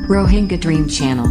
Rohingya Dream Channel.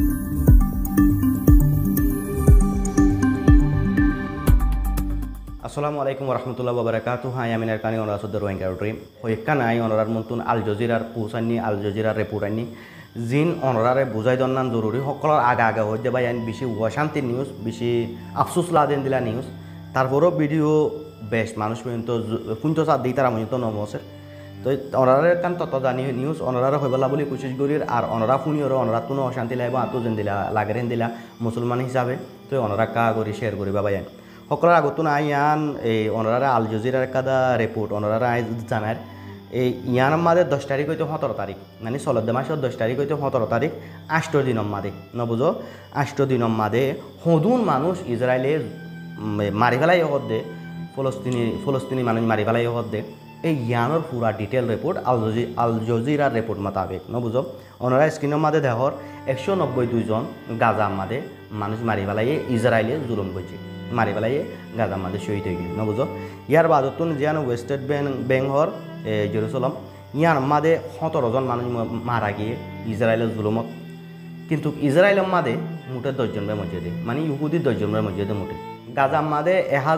Assalamualaikum warahmatullahi wabarakatuh. Hai Aminarkani on Rasud Rohingya Dream. Hoikan ai onorar muntun Al Jazeera pusani Al Jazeera repurani জিন অনরারে বুঝাই দন্নান জরুরি সকলের আগে আগে হয়ে যাবে বেশি অশান্তি নিউজ বেশি আফসোস লাদেন দিলা নিউজ তারপরও ভিডিও বেশ মানুষ পর্যন্ত পুঞ্চ চার দিই তারা পর্যন্ত নমসের তো অনরারে কান তত জানি নিউজ অনরারে হইবেলা বলে কোশিশ করি আর অনরা শুনিও অনরা কোনো অশান্তি লাগবে আতো যেন দিলা লাগেন দিলা মুসলমান হিসাবে তো অনরা কা করি শেয়ার করি বাবা সকলের আগত আই আন এই অনরারে আল জজিরার কাদা রিপোর্ট অনরারে আই জানার এই ইয়ান মাদে 10 তারিখ হইতে 17 তারিখ মানে চলদ্দে মাসের 10 তারিখ হইতে 17 তারিখ 8 দিন মাদে নবুঝো 8 দিন মাদে হদুন মানুষ ইসরায়েলে মারি ফেলাই হদ্দে ফলস্তিনি মানুষ মারি ফেলাই হদ্দে এই ইয়ানোর পুরা ডিটেল রিপোর্ট আল জজিরার রিপোর্ট মোতাবেক নবুঝো ওনারা স্ক্রিনের মাদে দেখর 192 জন গাজা মাদে মানুষ মারি ফেলাই ইসরায়েলে জুলুম করছে মারি ফেলাই গাজা মাদে শহীদ হয়ে গেল নবুঝো ইয়ার বাদতুন জিয়ান ওয়েস্টেড বেঙ্গর জেরুসালাম ইয়ান মাদে 17 জন মানুষ মারা গিয়ে ইসরায়েলের জুলুমত কিন্তু ইসরায়েলের মাদে মুঠে 10 জনের মসজিদে মানে ইহুদি 10 জনের মসজিদে মুঠে গাজা মাদে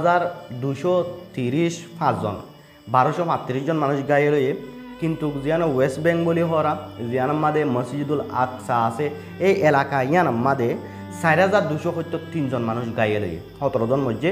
1235 জন 1235 জন মানুষ গায়ে রয়ে কিন্তু জিয়ান ওয়েস্ট বেঙ্গলি হরা জিয়ান মাদে মসজিদুল আকসা আছে এই এলাকা ইয়ান মাদে 4273 জন মানুষ গায়ে রয়ে 17 জন মধ্যে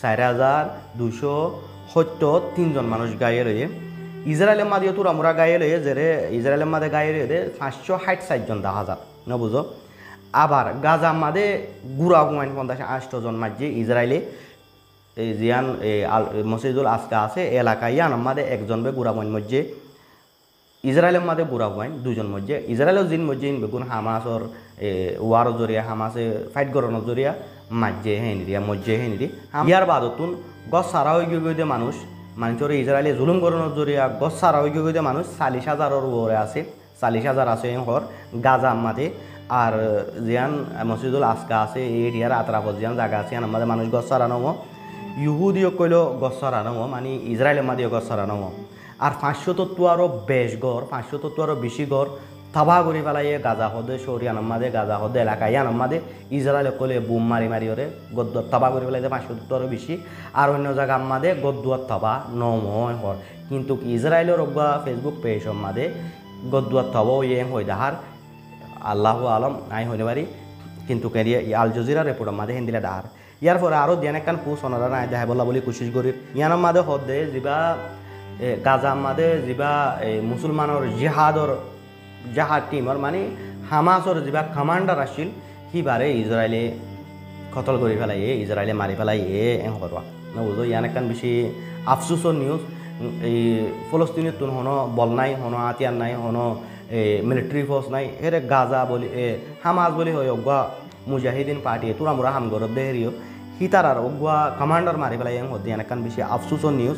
4273 জন মানুষ গায়ে রয়ে ইসরায়েলের মাদিও তোর আমরা গায়ে লয়ে যে ইসরায়েলের মাদে গায়ে লয়ে 560 জন 10,000 ন বুঝো আবার গাজা মাদে গুড়া হুমায়ুন 58 জন মাঝে ইসরায়েলে এই জিয়ান মসজিদুল আসকা আছে এলাকায় ইয়ান মাদে একজন বে গুড়া হুমায়ুন মধ্যে ইসরায়েলের মাদে গুড়া হুমায়ুন দুজন মধ্যে ইসরায়েলের জিন মধ্যে বেগুন হামাসর ওয়ার জরিয়া হামাসে ফাইট করানোর জরিয়া মাঝে হেনরিয়া মধ্যে হেনরি ইয়ার বাদতুন গছ সারা হয়ে গিয়ে মানুষ মানুষের ইসরায়েলে জুলুম করানোর জরিয়া গছ সারা হয়ে গিয়ে মানুষ 40,000 উপরে আছে 40,000 আছে হর গাজা মাদে আর জিয়ান মসজিদুল আসকা আছে এই এরিয়ার আতরাফত জিয়ান জায়গা আছে আমাদের মানুষ গছ সারানো ইহুদিও কইল গছ সারানো মানে ইসরায়েলের মাদিও গছ সারানো আর 500 আরও বেশ গড় 500 আরও বেশি গড় তাবা করে পেলাইয়ে গাজা হদে শরিয়ান মাদে গাজা হদে এলাকায় ইয়ান মাদে ইসরায়েলে কলে বুম মারি মারি ওরে গদ্দুয়ার তাবা করে পেলাই 500 আরও বেশি আর অন্য জায়গা মাদে গদ্দুয়ার তাবা নময় হর কিন্তু ইসরায়েলের অজ্ঞা ফেসবুক পেজ মাদে গদ্দুয়ার তাবাও ইয়ে হয়ে দাহার আল্লাহ আলম আই হইতে পারি কিন্তু কেরিয়া আল জজিরা রিপোর্ট মাদে হেন্দিলে দাহার ইয়ার পরে আরও দিয়ান একখান পোস্ট ওনারা নাই দেখা বলা বলে কোশিশ করি ইয়ান মাদে হদে যা গাজা মাদে যা মুসলমানের জাহাদ টিমর মানে হামাসর যা কমান্ডার আসছিল সিবারে ইসরায়েলে কতল করে ফেলাই ইসরায়েলে মারি ফেলাই এং করবা বুঝো ইয়ান একখান বেশি আফসোসর নিউজ এই ফলস্তিনের তুন হনো বল নাই হনো হাতিয়ার নাই হনো মিলিটারি ফোর্স নাই এর গাজা বলি হামাস বলি হয় অজ্ঞা মুজাহিদিন পার্টি তোরা মোরা হামগরত দেহেরিও হিতারার অজ্ঞা কমান্ডার মারি ফেলাই এং হতে ইয়ান একখান বেশি আফসোসর নিউজ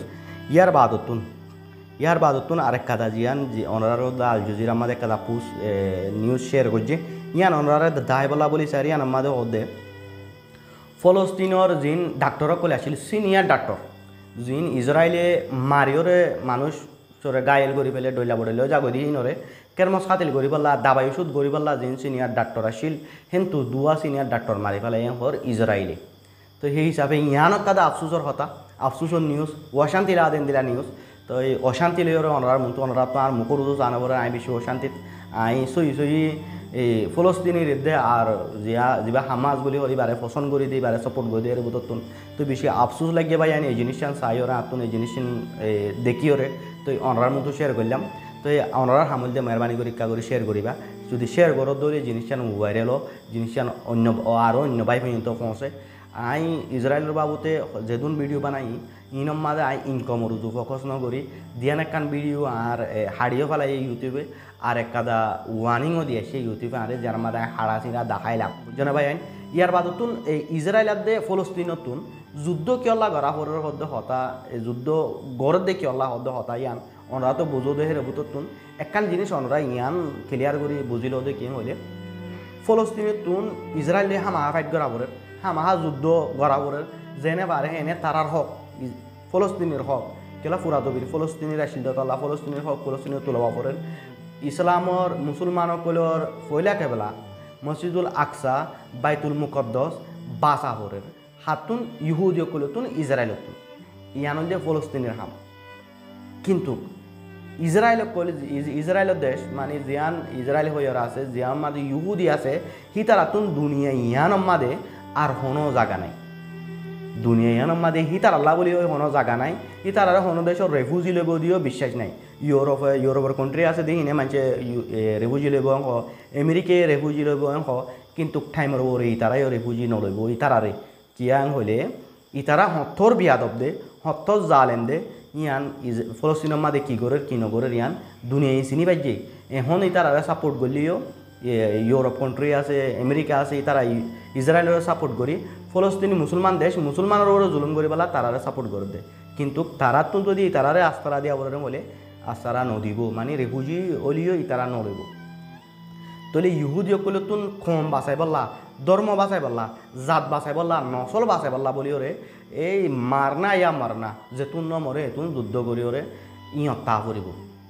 ইয়ার বাদতুন আরেক কাদা জিয়ান অনারারও আল জজিরা আমাদের কাদা পুস নিউজ শেয়ার করছে ইয়ান অনারে দায় বলা বলি স্যার ইয়ান আমাদের হদে ফলস্তিনের জিন ডাক্তারও কলে আসছিল সিনিয়র ডাক্তার জিন ইসরায়েলে মারিওরে মানুষ চরে গায়েল করি ফেলে ডইলা বডলেও যাগো দিয়ে নরে কেরমস খাতিল করি পাল্লা দাবাই ওষুধ করি পাল্লা জিন সিনিয়র ডাক্তার আসছিল কিন্তু দুয়া সিনিয়র ডাক্তার মারি ফেলে হর ইসরায়েলে তো সেই হিসাবে ইয়ানক কাদা আফসোসর হতা আফসোসর নিউজ অশান্তি লাদেন দিলা নিউজ তো এই অশান্তি লইরে অনরার মতো অনরা তো আর মুখর উজু জানাবরে আই বেশি অশান্তিত আই সই এই ফলস্তিনির দে আর যা হামাজ বলি হরি বারে পছন্দ করে দিই বারে সাপোর্ট করে দিয়ে বুততুন তো বেশি আফসোস লাগিয়ে ভাই আনি এই জিনিসটা চাই ওরা আতুন এই জিনিস দেখি ওরে তো অনরার মতো শেয়ার করলাম তো এই অনরার হামল দিয়ে মেহরবানি করে ইচ্ছা করে শেয়ার করিবা যদি শেয়ার করো দৌড়ে জিনিসটা ভাইরাল জিনিসটা অন্য আরও অন্য ভাই পর্যন্ত পৌঁছে আই ইসরায়েলের বাবুতে যেদিন ভিডিও বানাই ইনম মাঝে আই ইনকমর উজু ফোকাস নকরি দিয়ান একখান ভিডিও আর হাড়িও ফেলাই ইউটিউবে আর একটা ওয়ার্নিংও দিয়েছে ইউটিউবে আরে যার মাঝে হাড়া চিরা দেখাইলাম বুঝছো না ভাই আইন ইয়ার বাদতুন এই ইসরায়েলের দে ফলস্তিনতুন যুদ্ধ কিয়ল্লা গড়া পরের হদ্দে হতা যুদ্ধ গড়ের দে কিয়ল্লা হদ্দে হতা ইয়ান ওনারা তো বুঝো দেহের বুততুন একখান জিনিস ওনারা ইয়ান ক্লিয়ার করে বুঝিল দে কি হইলে ফলস্তিনতুন ইসরায়েলে হামা ফাইট করা পরে হামাহা যুদ্ধ গড়া পরে যেনে পারে হেনে তারার হক ফলস্তিনের হক কেলা ফুরাতবির ফলস্তিনির আসিল তলা ফলস্তিনের হক ফলস্তিনের তোলা পরের ইছলামৰ মুছলমানসকলৰ ফয়লা কেবলা মছজিদুল আকসা বাইতুল মুকদ্দস বাসা হরের হাতুন ইহুদিসকলতুন ইজরাইলতুন ইয়ানল যে ফলস্তিনের হাম কিন্তু ইজরাইলের দেশ মানে জিয়ান ইজরাইল হইয়ার আছে জিয়ান মাঝে ইহুদি আছে হিতারাতুন দুনিয়া ইয়ানম মাদে আর হনো জায়গা নাই দুনিয়া ইয়ানম মাদে হিতার আল্লাহ বলি হনো জায়গা নাই হিতার আর হনো দেশের রেফিউজি লেব দিও বিশ্বাস নাই ইউরোপের কান্ট্রি আছে দেখি না মানুষে রেফিউজি লেব অংশ আমেরিকায় রেফিউজি লেব অংশ কিন্তু টাইমের ওরে ইতারাই রেফিউজি নলইব ইতারারে কিয়াং হইলে ইতারা হত্তর বিয়াদব দে হত্তর জালেম দে ইয়ান ফলস্তিনের মাদে কি করে কি নগরের ইয়ান দুনিয়ায় চিনি পাইছে এখন ইতারা সাপোর্ট করলিও ইউরোপ কান্ট্রি আছে আমেরিকা আছে তারা ইজরায়েলের সাপোর্ট করি ফলস্তিনি মুসলমান দেশ মুসলমানের ওপরে জুলুম করি পেলা তারারে সাপোর্ট করে দেয় কিন্তু তারা তো যদি তারারে আস্তারা দিয়া বলে বলে আস্তারা নদিব মানে রেফিউজি হলিও ইতারা নড়ব তাহলে ইহুদিসকলে তুন কম বাঁচাই বললা ধর্ম বাঁচাই বললা জাত বাঁচাই বললা নসল বাঁচাই বললা বলি ওরে এই মারনা ইয়া মারনা যে তুন নমরে তুন যুদ্ধ করি ওরে ইহঁত তা ফুরিব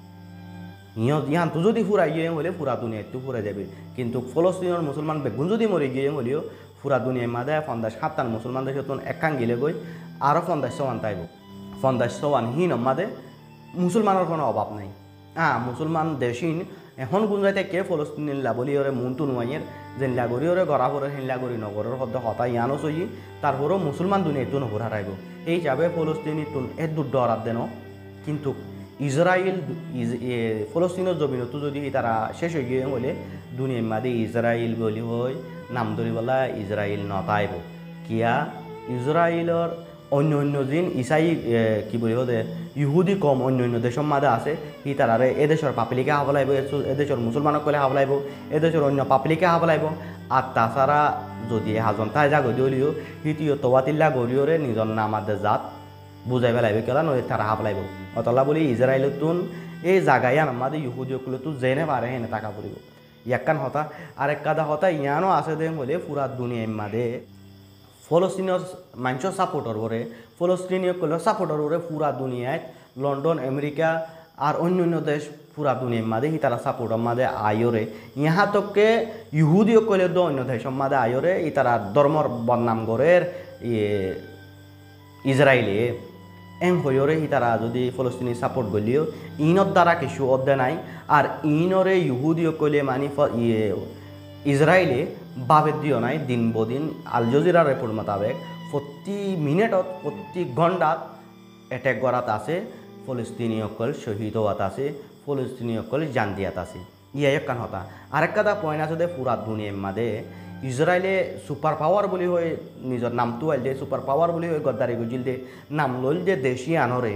ইহানতো যদি ফুরাই গিয়ে হলে ফুরা দুনিয়াতো ফুরাই যাবে কিন্তু ফলস্তিনের মুসলমান বেগুন যদি মরে গিয়ে হলেও ফুরা দুনিয়ার মাদে 50-70 মুসলমান দেশে তুন একাং গেলে গই আরও 50-100 তাইব 50-100 হিন মাদে মুসলমানের কোনো অভাব নাই মুসলমান দেশিন এখন গুঞ্জাই থাকে ফলস্তিনের লাবলি ওরে মনটো নোয়াইয়ের যে লাগরি ওরে গড়া পরে হেন লাগরি নগরের শব্দ হতা ইয়ানো চই তারপরেও মুসলমান দুনিয়াতো নগর হারাইব এই হিসাবে ফলস্তিনি তুন এ দুর্দ অরাত দেন কিন্তু ইজরাইল ফলস্তিনের জমিনতো যদি তারা শেষ হয়ে গিয়ে হলে দুনিয়ার মাদে ইজরাইল বলি হয় নাম ধরি বলা ইজরাইল নতাইব কিয়া ইজরাইলের অন্য জিন ইসাই কি বলি হতে ইহুদি কম অন্য দেশের মাদে আছে সি তারারে এদেশের পাবলিকে হাব লাগব এদেশের মুসলমানক কলে হাব লাগব এদেশের অন্য পাবলিকে হাব লাগব আর তাছাড়া যদি হাজন তাই যা গদি হলিও হিটিও তোয়াতিল্লা গরিওরে নিজর নামাদের জাত বুঝাই পেলাইব কেলা নদী তারা হাব লাগব অতলা বলি ইজরাইলতুন এই জায়গায় আমাদের ইহুদিসকলতো জেনে পারে হেনে টাকা পড়ব ইয়াকান হতা আরেক কাদা হতা ইয়ানো আছে দে বলে পুরা দুনিয়ার মাদে ফলস্তিনীয় মানুষের সাপোর্টর ওরে ফলস্তিনীয়সকলের সাপোর্টর ওরে পুরা দুনিয়ায় লন্ডন আমেরিকা আর অন্য দেশ পুরা দুনিয়ার মাদে হি তারা সাপোর্টর মাদে আয়রে ইহা তককে ইহুদিসকলে দো অন্য দেশের মাদে আয়রে ই তারা ধর্মর বদনাম গড়ের ইজরাইলে এম হইরে হি তারা যদি ফলস্তিনি সাপোর্ট করলিও ইনর দ্বারা কিছু অধ্যে নাই আর ইনরে ইহুদিসকলে মানি ইজরাইলে বাবের দিও নাই দিন বদিন আল জজিরার রিপোর্ট মোতাবেক প্রতি মিনিটত প্রতি ঘণ্টাত এটেক করাত আছে ফলস্তিনীসকল শহীদ হওয়াত আছে ফলস্তিনীসকল জান দিয়াত আছে ইয়া কান হতা আরেক কাদা পয়েন্ট আছে দে পুরা দুনিয়ার মাদে ইজরাইলে সুপার পাওয়ার বলি হয় নিজের নামটো আইল দে সুপার পাওয়ার বলি হয় গদ্দারি গুজিল দে নাম লইল যে দেশি আনরে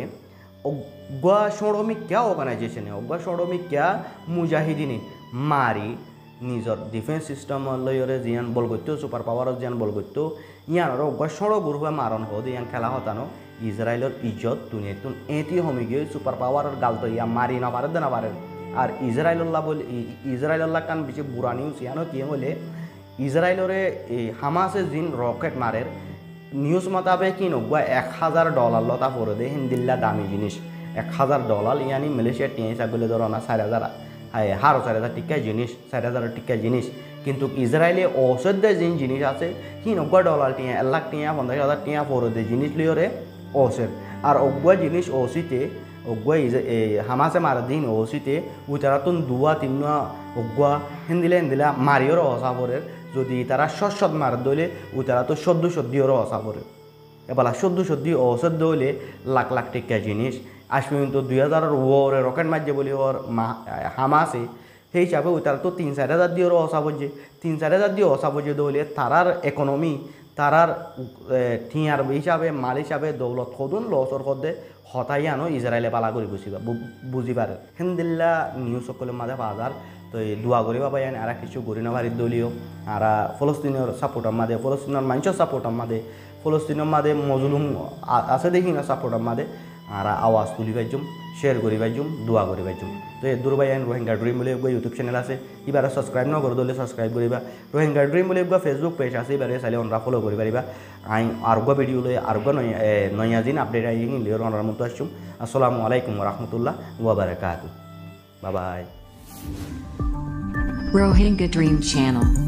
অজ্ঞা শ্রমিক ক্যা অর্গানাইজেশনে অজ্ঞা শ্রমিক ক্যা মুজাহিদিনে মারি নিজের ডিফেন্স সিস্টেম লইরে জিয়ান বল করতো সুপার পাওয়ার জিয়ান বল করতো ইয়ানোর অজ্ঞা সড়ো গুরুয়ে মারণ হদ ইয়ান খেলা হতানো ইজরাইলের ইজ্জত দুনিয়াতুন এটি হমি গিয়ে সুপার পাওয়ারের গালতো ইয়া মারি না পারে না পারে আর ইজরাইল্লাহ বলে ইজরাইল্লাহ কান বেশি বুড়া নিউজ ইয়ানো কি হলে ইজরাইলরে হামাসে জিন রকেট মারের নিউজ মোতাবেক কি নব্বা $1000 লতা পড়ে দে হিন্দিল্লা দামি জিনিস $1000 ইয়ানি মালয়েশিয়া টিয়া ছাগলে ধরো না 4000 4,000 টিকা জিনিস 4,000 টিকা জিনিস কিন্তু ইজরাইলে ঔষধ জিনিস আছে কি $90 টিয়া 1 লাখ টিয়া 50,000 টিয়া পড়ে দে জিনিস লিওরে ঔষধ আর অগুয়া জিনিস ওসিতে অগুয়া হামাসে মারা দিন ওসিতে উতারাতুন 2-3 অগুয়া হিন্দিলা মারিওর অসাবরের যদি তারা সৎ মার দইলে উতারা তো সদ্য অসাবরে এবার সদ্য ঔষধ দইলে লাখ লাখ টিকা জিনিস আজ পর্যন্ত 2000 ওরে রকেট মারছে বলে ওর হামাসে সেই হিসাবে তারা তো 3-4 হাজার দিয়ে অসাবজে 3-4 হাজার দিয়ে অসাবজে দইলে তারার ইকোনমি তারার ঠিয়ার হিসাবে মাল হিসাবে দৌলত সদুন লসর সদে হতাই আনো ইজরাইলে পালা করে বুঝি পারে হিন্দিল্লা নিউজ সকলের মাঝে বাজার তো এই দোয়া করি বাবা জানি আর কিছু গরি না ভারি দলীয় আর ফলস্তিনের সাপোর্টার মাঝে ফলস্তিনের মানুষের সাপোর্টার মাঝে ফলস্তিনের মাঝে মজলুম আছে দেখি না সাপোর্টার মাঝে আর আওয়াজ তুলি পাইজুম শেয়ার করি পাইজুম দোয়া করি পাইজুম তো এই দুর্বাই রোহিঙ্গা ড্রিম বলে ইউটিউব চ্যানেল আছে এবারে সাবস্ক্রাইব ন করে দিলে সাবস্ক্রাইব করিবা রোহিঙ্গা ড্রিম বলে ফেসবুক পেজ আছে এবারে চাইলে অনরা ফলো করি পারিবা আই আরগা ভিডিও লই আরগা নয়া দিন আপডেট আই লিওর অনরার মতো আসছুম আসসালামু আলাইকুম ওয়া রাহমাতুল্লাহ ওয়া বারাকাতুহু bye bye. Rohingya Dream Channel.